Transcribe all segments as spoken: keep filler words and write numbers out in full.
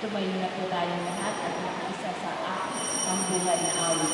Sumayo na po tayong lahat at makiisa sa ang buhay na awit.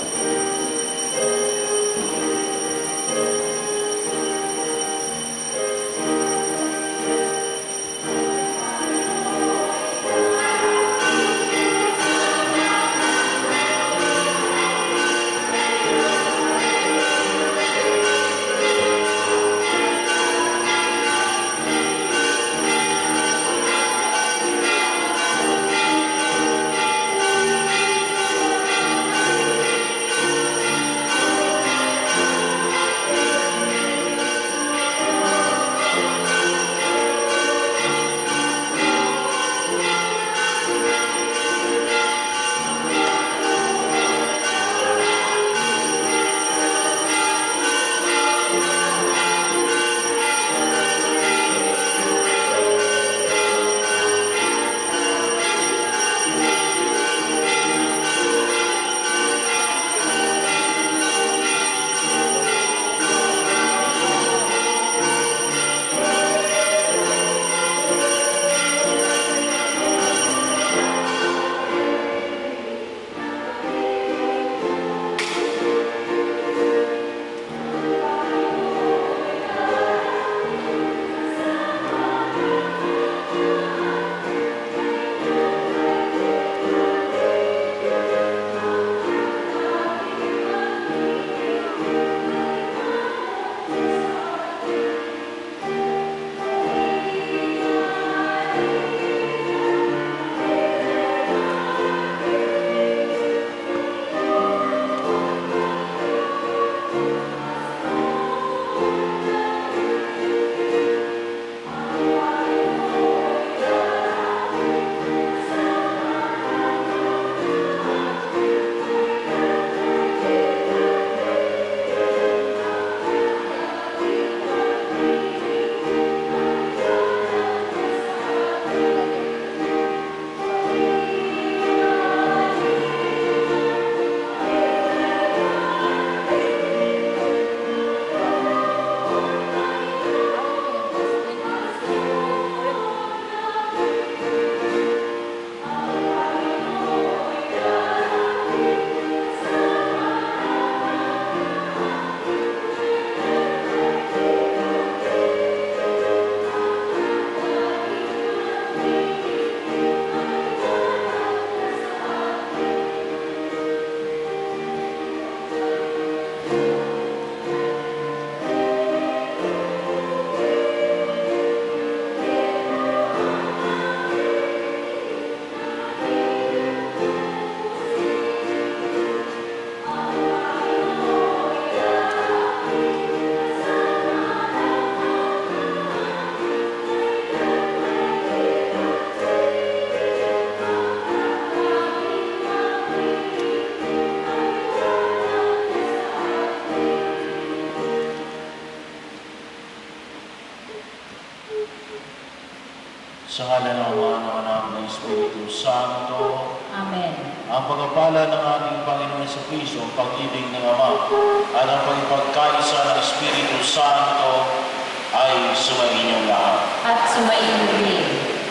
Sa ngalan ng Ama, ng Anak, ng Espiritu Santo. Amen. Ang pagpapala ng ating Panginoon sa Kristo, ang pag-ibig ng Ama, at ang pagpagkaisa ng Espiritu Santo ay sumainyong lahat. At sumainyong din.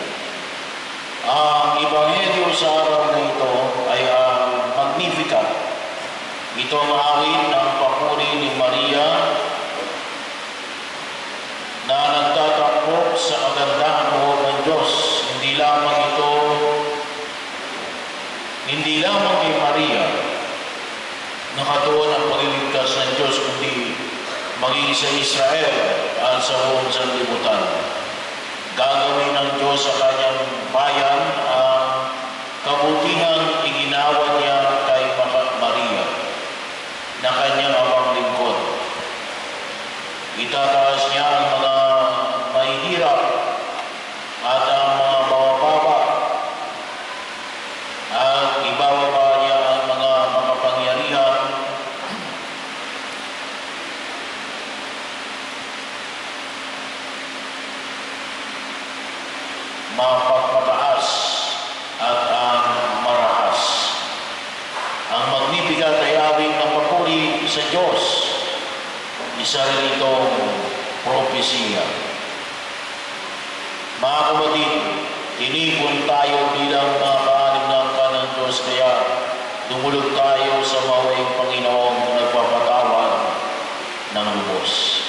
Ang Ebanghelyo sa araw na ito ay ang Magnificat. Ito ang awit ng papuri ni Maria na nagtatakbo sa kagandahan ng Diyos. Hindi lamang ito, hindi lamang kay Maria nakatuon ang pagliligtas ng Diyos, kundi maging sa Israel at sa buong sanlibutan. Gagawin ng Diyos sa kanyang bayan ang kabutihang iginawa niya kay Maria na kanyang abang lingkod. Itataas niya ang mga mahihirap at ang mga mabababa at ibababa niya ang mga makapangyarihan mapagmataas at ang marahas. Ang Magnificat ay awit ng papuri sa Diyos. Isa rin itong propesiya. Mga kapatid, Tinipon tayo bilang mga kaanim ng ng Diyos, kaya dumulog tayo sa mawaing Panginoong nagpapatawad ng lubos.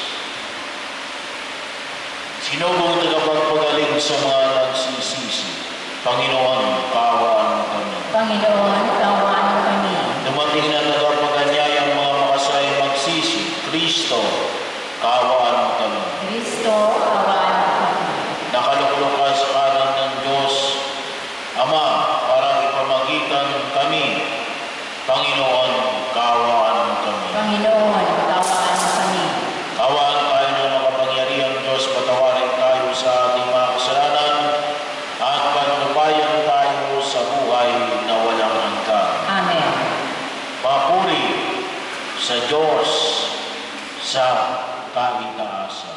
Sinubong tagapagpagaling sa mga nagsisisi, Panginoon, kaawaan mo kami. Panginoon, kaawaan mo kami. Dumating na nagpaganyayang mga makasayang magsisi, Kristo, kaawaan mo kami. Kristo, kaawaan mo kami. Nakaluklok ka sa kanan ng Diyos, Ama, para ipamagitan kami. Panginoon, kaawaan mo kami. Panginoon, kaawaan mo kami. Kaawaan tayo ng makapangyarihang Diyos, patawarin tayo sa ating mga kasalanan at patnubayan tayo sa buhay na walang hanggan. Amen. Papuri sa Diyos sa kaitaasan.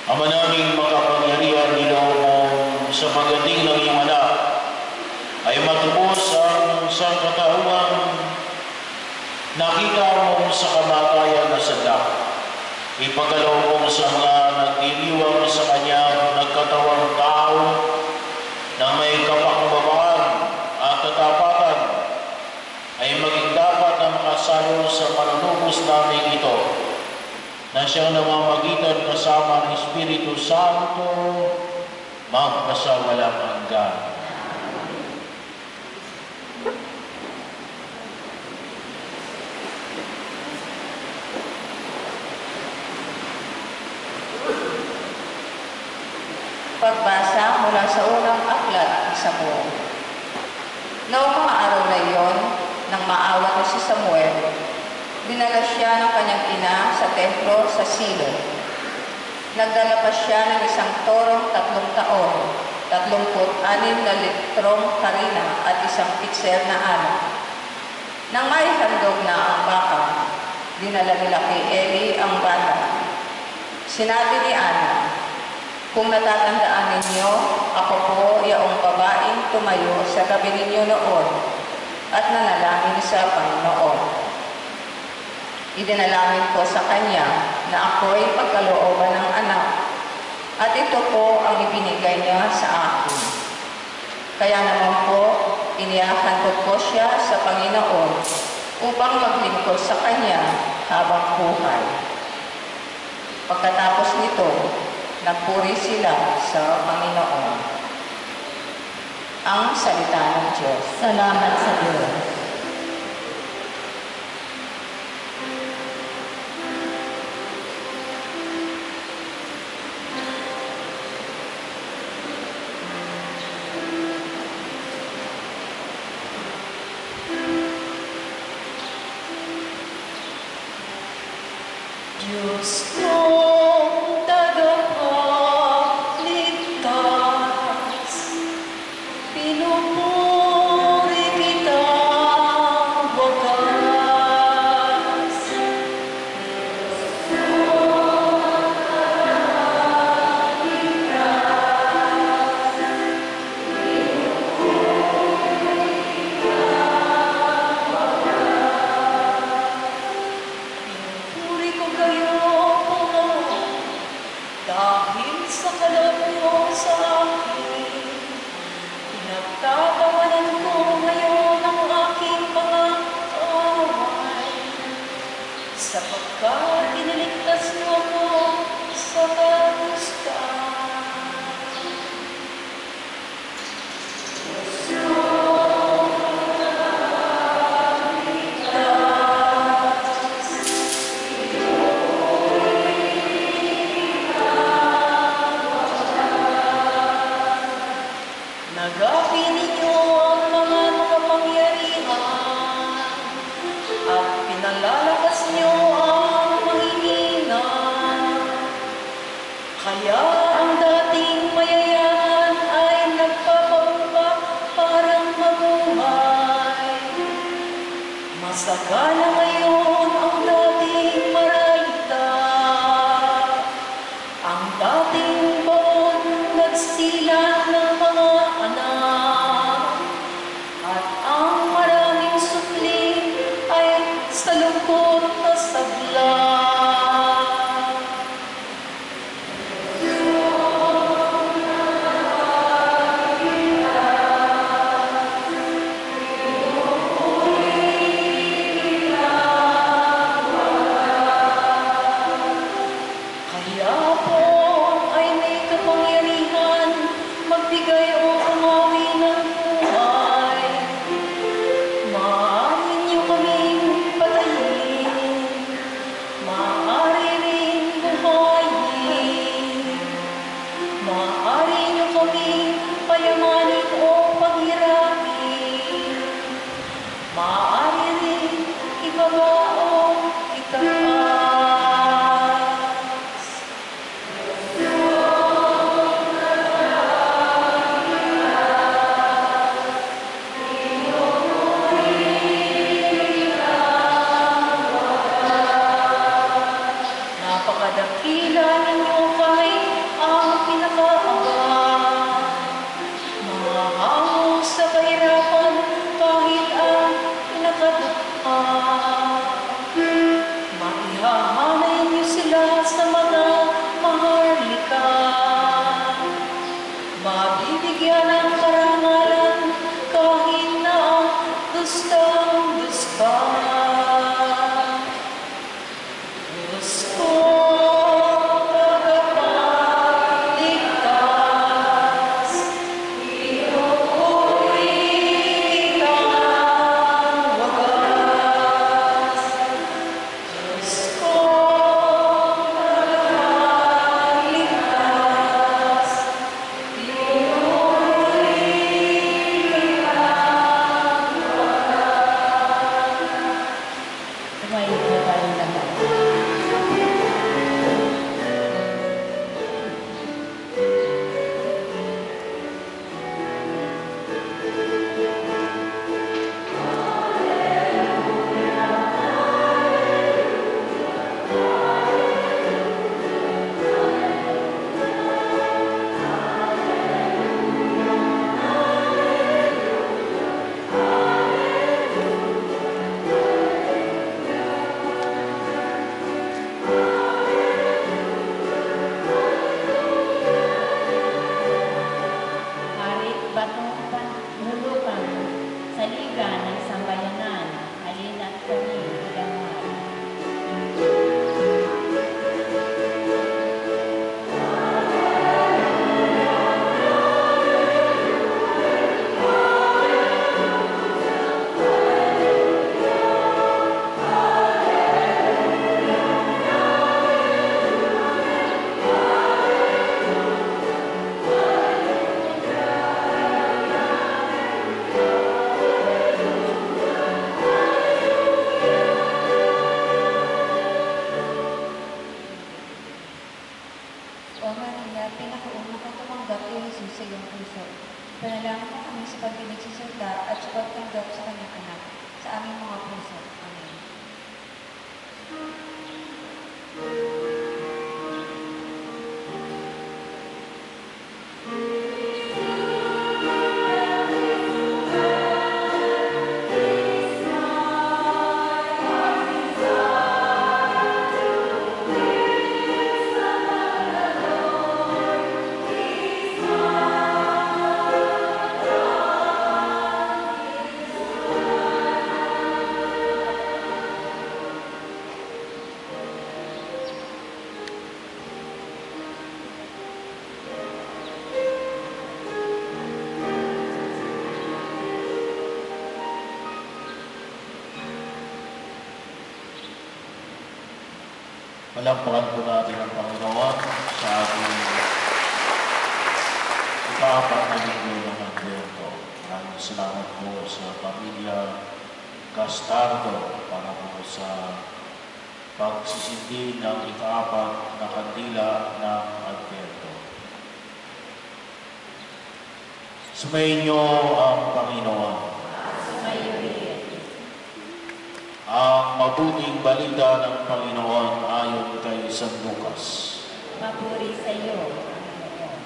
Ama naming makapangyarihan, niloob mo sa pagdating ng iyong anak ay matubos ang sangkatauhan nakita mo sa kamatayan na sadak. Ipagkaloob mo sa mga nagdiriwang sa kanyang nagkatawang tao na may kapakbabakan at katapatan ay maging dapat na makasalo sa panunubos namin ito na siyang namamagitan kasama ng Espiritu Santo magpasawalang hanggan. Pagbasa mula sa unang aklat sa Samuel. Noong mga araw na iyon, nang maawa na si Samuel, dinala siya ng kanyang ina sa templo sa Silo. Nagdala pa siya ng isang torong tatlong taon, tatlumput anim na litrong harina at isang pitser na alak. Nang may handog na ang baka, dinala nila kay Eli ang bata. Sinabi ni Ana, "Kung natatandaan ninyo, ako po yaong babaeng tumayo sa gabi ninyo noon at nanalangin sa Panginoon. Idinalangin ko sa kanya na ako'y pagkalooban ng anak at ito po ang ibinigay niya sa akin. Kaya naman po, inihahandog ko siya sa Panginoon upang maglingkod sa kanya habang buhay." Pagkatapos nito, nagpuri sila sa Panginoon. Ang salita ng Diyos. Salamat sa Diyos. Diyos kong tagapagligtas, pinupuri kitang wagas. Pinupuri ko kayo, Panginoon, dahil sa kaloob niyo sa akin. Pinagtatawanan ko ngayon ang aking mga kaaway, sapagkat iniligtas niyo ako sa kahusgahan. Nagapi ninyo ang mga makapangyarihan at pinalalakas niyo ang mahihina. Kaya ang dating mayayaman ay nagpapaupa parang mabuhay. Masagana ngayon ang dating marayta. Ang dating baon nagsila ng mga anak, at ang maraming supling ay sa lungkot na sabla. Kaya po ay may kapangyarihan magbigay o umawi ng buhay. Maaari niyo kaming patayin, maaari rin buhayin, maaari niyo kaming payamanin o paghirapin, maaari rin ibaba o itaas. Napakadakila ninyo kahit O Maria, pinakaunang kang tumanggap kay Jesus sa iyong puso. Panalangin mo kami sa pagpinagsisalita at sa pagtanggap sa kanyang anak sa aming mga puso. Amen. Palampakan po natin ang Panginoon sa ating ikaapat na linggo ng Advento. Maraming salamat po sa pamilya Castardo para po sa pagsisindi ng ikaapat na kandila ng Advento. Sumayin niyo ang Panginoon. Ang mabuting balita ng Panginoon ayon kay San Lucas. Papuri sa iyo, Panginoon.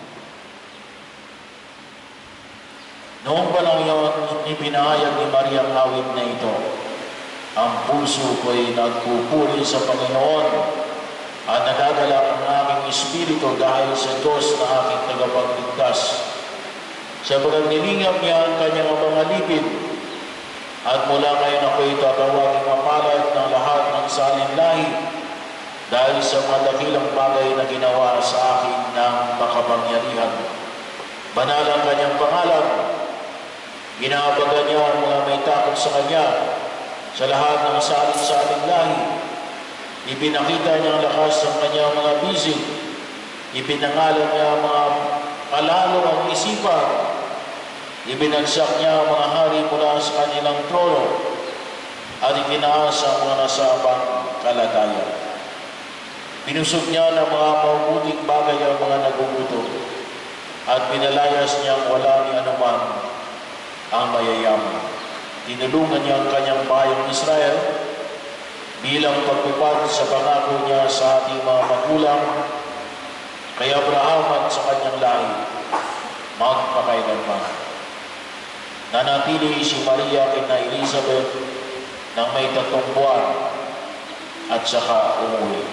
Noong panahon yun, ipinahayag ni Maria ang awit na ito. Ang puso ko'y nagpupuri sa Panginoon at nagagalak ang aking espiritu dahil sa Diyos na aking tagapagligtas. Sapagkat nilingap niya ang kanyang mga lipid. At mula ngayon ako'y tatawagin mapalad ng lahat ng salinlahi dahil sa mga dakilang bagay na ginawa sa akin ng makapangyarihan. Banal ang kanyang pangalan. Ginabaga niya ang mga may takot sa kanya sa lahat ng salin-salinlahi. Ipinakita niya ang lakas ng kanyang mga bisig. Ipinangalan niya ang mga palalo ang isipan. Ibinagsak niya ang mga hari mula sa kanilang trono at ikinaas ang mga nasabang kalagayan. Pinusog niya ng mga mabuting bagay ang mga nagugutom at pinalayas niyang wala ni anuman ang mayayaman. Tinulungan niya ang kanyang bayang Israel bilang pagpupad sa pangako niya sa ating mga magulang kay Abraham at sa kanyang lahi magpakailanman. Nanatili si Maria kina Elizabeth nang may tatlong buwan at saka umuwi.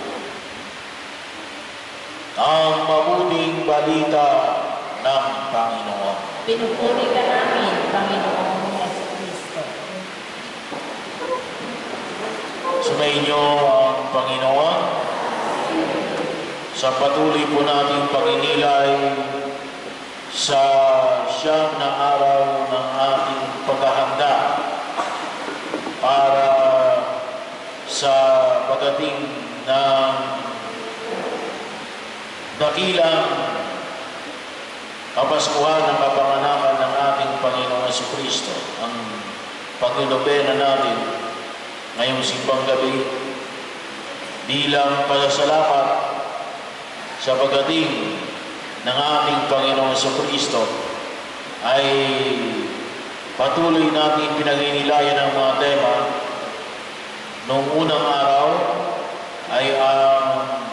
Ang mabuting balita ng Panginoon. Pinupuri ka namin, Panginoong Jesucristo. Sumayin niyo ang Panginoon sa patuloy po nating pagninilay sa siyam na araw ng ating paghahanda para sa pagdating ng dakilang kapaskuhan ng kapanganakan ng ating Panginoong Jesucristo. Ang pagnonobena natin ngayong simbang gabi bilang pasasalamat sa pagdating ng ating Panginoong Jesucristo ay patuloy natin pinag-inilayan ang mga tema. Noong unang araw ay ang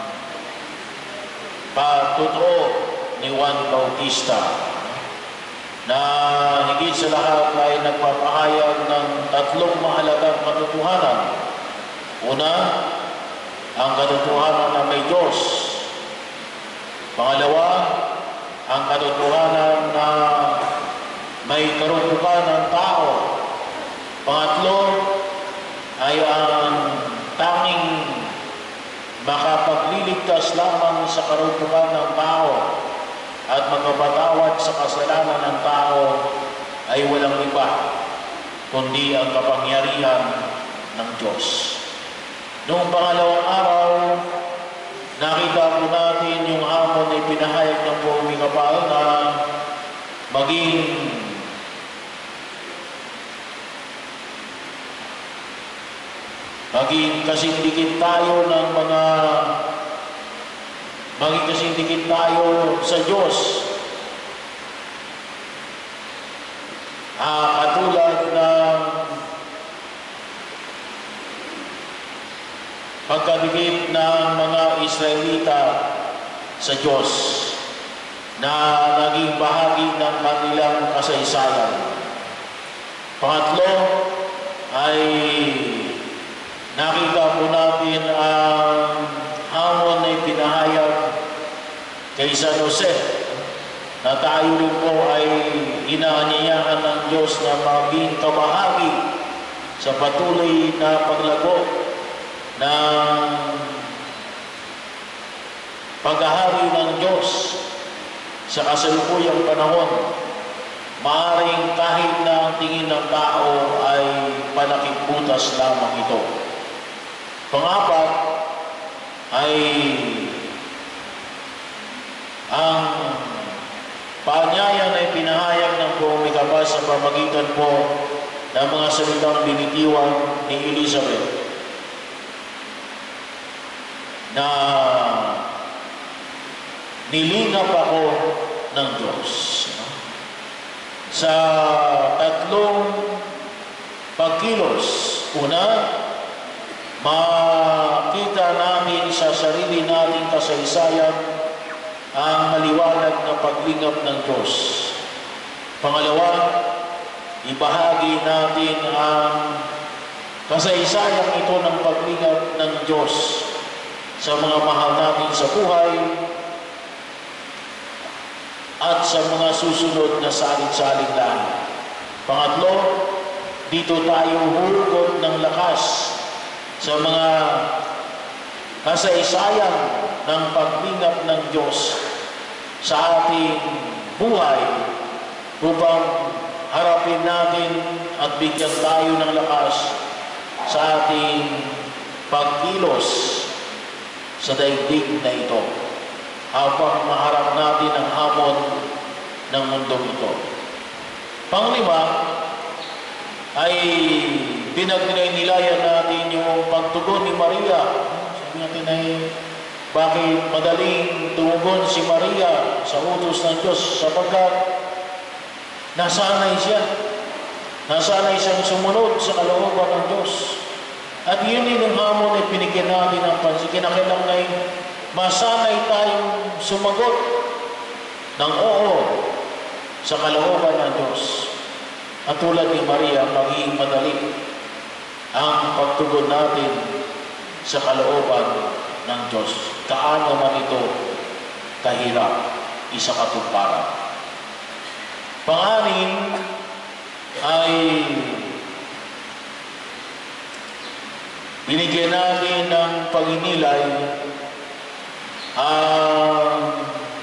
patotoo ni Juan Bautista na higit sa lahat ay nagpapahayag ng tatlong mahalagang katotohanan. Una, ang katotohanan na may Diyos. Pangalawa, ang katotohanan na may karunungan ng tao. Pangatlo, ay ang tanging makapagliligtas lamang sa karunungan ng tao at magpapatawad sa kasalanan ng tao ay walang iba kundi ang kapangyarihan ng Diyos. Noong pangalawang araw, nakita po natin yung hamon na ipinahayag ng Purong Kapal na maging maging kasindikit tayo ng mga maging kasing dikit tayo sa Diyos. Ah, katulad ng pagkadikit ng mga Israelita sa Diyos na naging bahagi ng kanilang kasaysayan. Pangatlo ay nakita po natin ang hamon na ipinahayag kay San Jose na tayo rin po ay inaanyayahan ng Diyos na maging kabahagi sa patuloy na paglago ng paghahari ng Diyos sa kasalukuyang panahon. Maaring kahit na ang tingin ng tao ay panakibutas lamang ito. Pangapat ay ang paanyaya na ipinahayag ng buong Mikabas sa pamagitan po ng mga salitang binitiwan ni Elizabeth na nilingap ako ng Diyos. Sa tatlong pagkilos, una, makita namin sa sarili nating kasaysayan ang maliwanag na paglingap ng Diyos. Pangalawa, ibahagi natin ang kasaysayan ito ng paglingap ng Diyos sa mga mahal natin sa buhay at sa mga susunod na salit-saling langit. Pangatlo, dito tayo hugot ng lakas sa mga kasaysayan ng paglingap ng Diyos sa ating buhay upang harapin natin at bigyan tayo ng lakas sa ating pagkilos sa daigdig na ito habang maharap natin ang hamon ng mundong ito. Panglima ay pinagnilay-nilayan natin yung pagtugon ni Maria. Sabi natin ay bakit madaling tumugon si Maria sa utos ng Diyos sapagkat nasanay siya. Nasanay siyang sumunod sa kalooban ng Diyos. At yun din ang hamon ay pinigyan natin ng pansin. Kinakailangan masanay tayong sumagot ng oo sa kalooban ng Diyos. At tulad ni Maria, magiging madali ang pagtugon natin sa kalooban ng Diyos. Kaano man ito kahirap, isa katuparan. Pang-anim ay binigyan natin ng paghinilay ang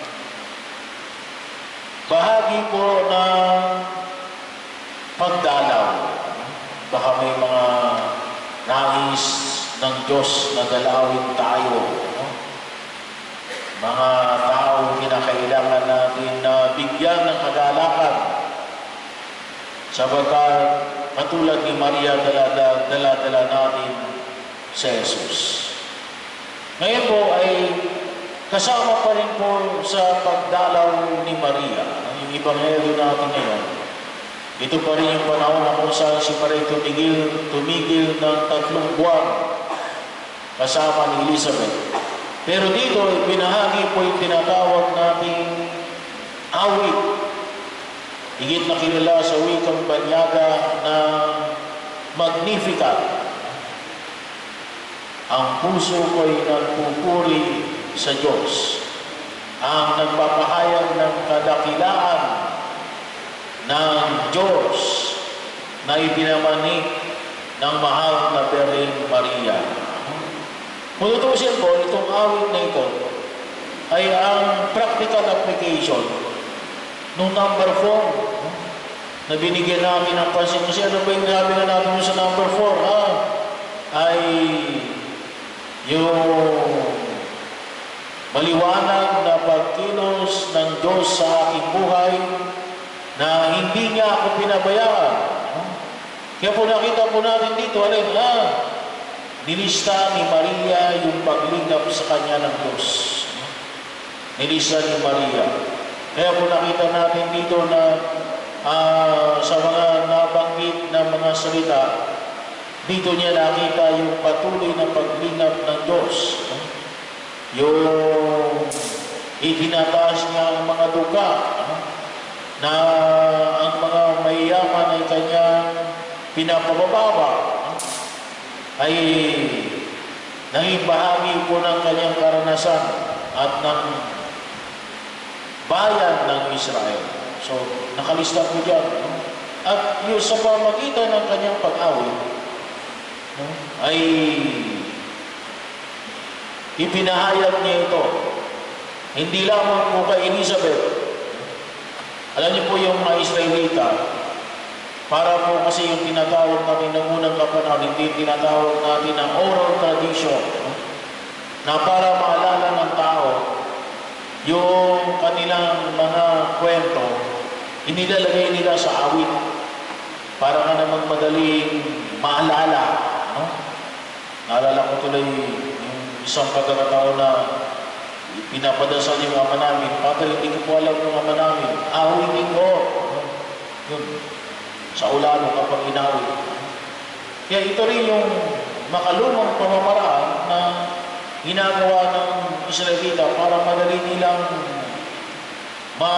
bahagi po ng pagdalaw. Baka may mga nais ng Diyos na dalawin tayo. No? Mga tao kinakailangan natin na bigyan ng kagalakan sapagkat katulad ni Maria, dala-dala natin si Jesus. Ngayon po ay kasama pa rin po sa pagdalaw ni Maria. Yung Ebanghelyo natin ngayon, ito pa rin yung panahon na kung saan si Maria tumigil, tumigil ng tatlong buwan kasama ni Elizabeth. Pero dito, binahagi po yung tinatawag nating awit. Higit na kilala sa wikang banyaga na Magnificat. Ang puso ko'y nagpupuri sa Diyos. Ang nagpapahayag ng kadakilaan ng Diyos na ipinamanik ng mahal na Birheng Maria. Kung tutusin po, itong awit na ito ay ang practical application nung number four na binigyan namin ng pansin. Kasi ano ba yung sabi na natin sa number four? Ha? Ay yung maliwanag na pagkilos ng Diyos sa aking buhay na hindi niya ako pinabayaan. Kaya po nakita po natin dito, alin, ha? Nilista ni Maria yung paglingap sa kanya ng Diyos. nilista ni Maria. Kaya kung nakita natin dito na uh, sa mga nabanggit na mga salita, dito niya nakita yung patuloy na paglingap ng Diyos. Yung itinataas niya ang mga duga, na ang mga mayayaman ay kanyang pinapababa, ay naging bahagi po ng kanyang karanasan at ng bayan ng Israel. So, nakalista po dyan. At yung sa pamagitan ng kanyang pag-awit, ay ipinahayag niya ito. Hindi lamang po kay Elizabeth. Alam niyo po yung mga Israelita, para po kasi yung tinatawag natin ng unang kapanahon, hindi tinatawag natin ng oral tradition, na para maalala ng tao yung kanilang mga kwento, inilalagay nila sa awit para nga naman madaling maalala. No? Naalala ko tuloy yung isang pagkakataon na pinapadasal yung ama namin. Padre, hindi ko po alam yung ama namin. Awitin ko. Yun. Sa ulano kapag inawit. Kaya ito rin yung makalumang pamamaraan na ginagawa ng Israelita para madali nilang ma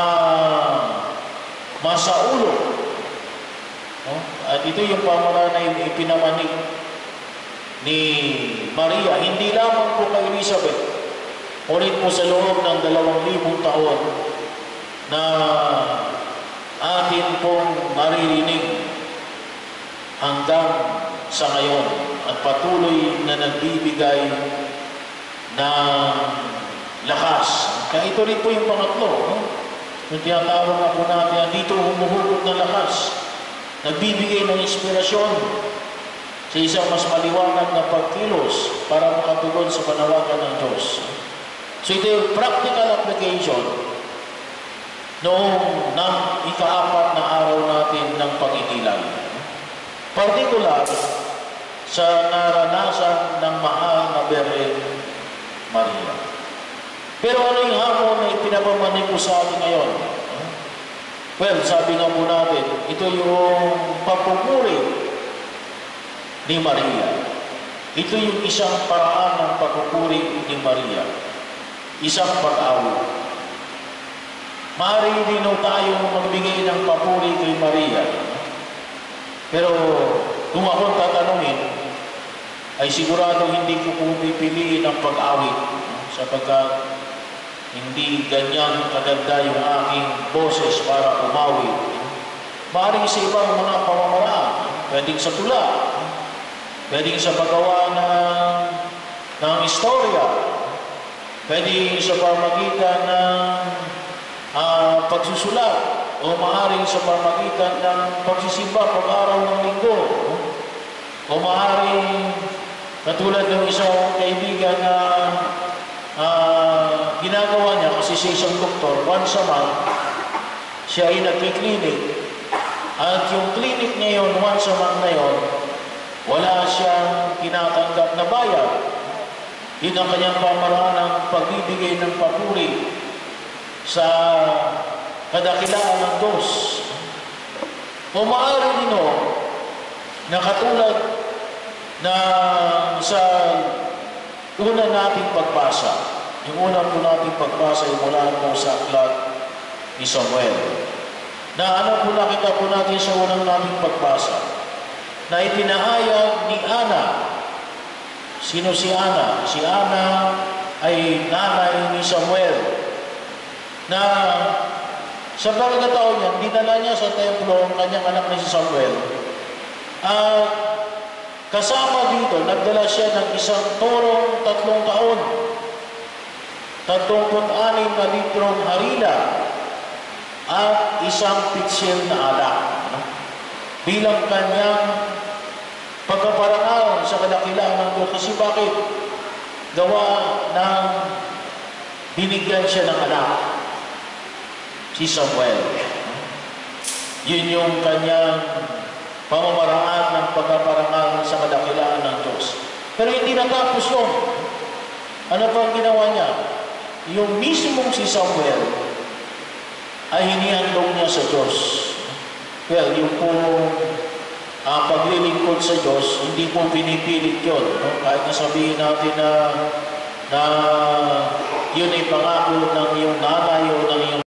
masaulo. No? At ito yung pamamaraan na ipinamanig ni Maria. Hindi lamang po kay Elizabeth, ulit po sa loob ng dalawang libong taon na atin pong maririnig hanggang sa ngayon at patuloy na nagbibigay ng lakas. Kaya ito rin po yung pangatlo. No? Yung tinatawag nga po natin, dito humuhugot ng lakas. Nagbibigay ng inspirasyon sa isang mas maliwanag na pagkilos para makatugon sa panawagan ng Diyos. So ito yung practical application noong ng ikaapat na araw natin ng pag-ikilan. Particular sa naranasan ng mahal na Birhen Maria. Pero ano yung hamon na ipinapamanig ko sa atin ngayon? Well, sabi nga po natin, ito yung papupuri ni Maria. Ito yung isang paraan ng papupuri ni Maria. Isang pag-awit. Maaari din tayo magbigay ng papuri kay Maria. Pero kung akong tatanungin, ay sigurado hindi ko kung pipiliin ang pag-awit sapagkat hindi ganyan kaganda yung aking boses para umawit. Maaring sa ibang mga pamamaraan, pwedeng sa tula, pwedeng sa paggawa ng, ng istorya, pwede sa pamagitan ng uh, pagsusulat o maaaring sa pamagitan ng pagsisimba pag-araw ng linggo o maaaring katulad ng isang kaibigan na uh, ginagawa niya kasi siya isang doktor, once a month siya ay nagkiklinik at yung clinic niya yun, once a month na yun, wala siyang tinatanggap na bayad. Yun ang kanyang pamaraan ng pagbibigay ng papuri sa kadakilaan ng Diyos. O maaari din o, na katulad na sa una nating pagbasa, yung una po nating pagbasa ay mula po sa aklat ni Samuel. Na ano po nakita po natin sa unang nating pagbasa, na itinahayag ni Ana. Sino si Ana? Si Ana ay nanay ni Samuel na sa pagkakataon niya, dinala niya sa templo ang kanyang anak na si Samuel. At kasama dito, nagdala siya ng isang torong tatlong taon, tatlongput anim na litrong harina at isang pitsil na alak bilang kanyang pagkaparangal sa kadakilaan ng Diyos. Kasi bakit? Gawa ng binigyan siya ng anak, si Samuel. Yun yung kanyang pamamaraan ng pagkaparangal sa kadakilaan ng Diyos. Pero hindi natapos yun. Ano pa ang ginawa niya? yung mismong si Samuel ay hinihandog niya sa Diyos. Well, yung po ang paglilingkod sa Diyos, hindi po pinipilit yun. No? Kahit nasabihin natin na, na yun ay pangako ng iyong nanay o ng iyong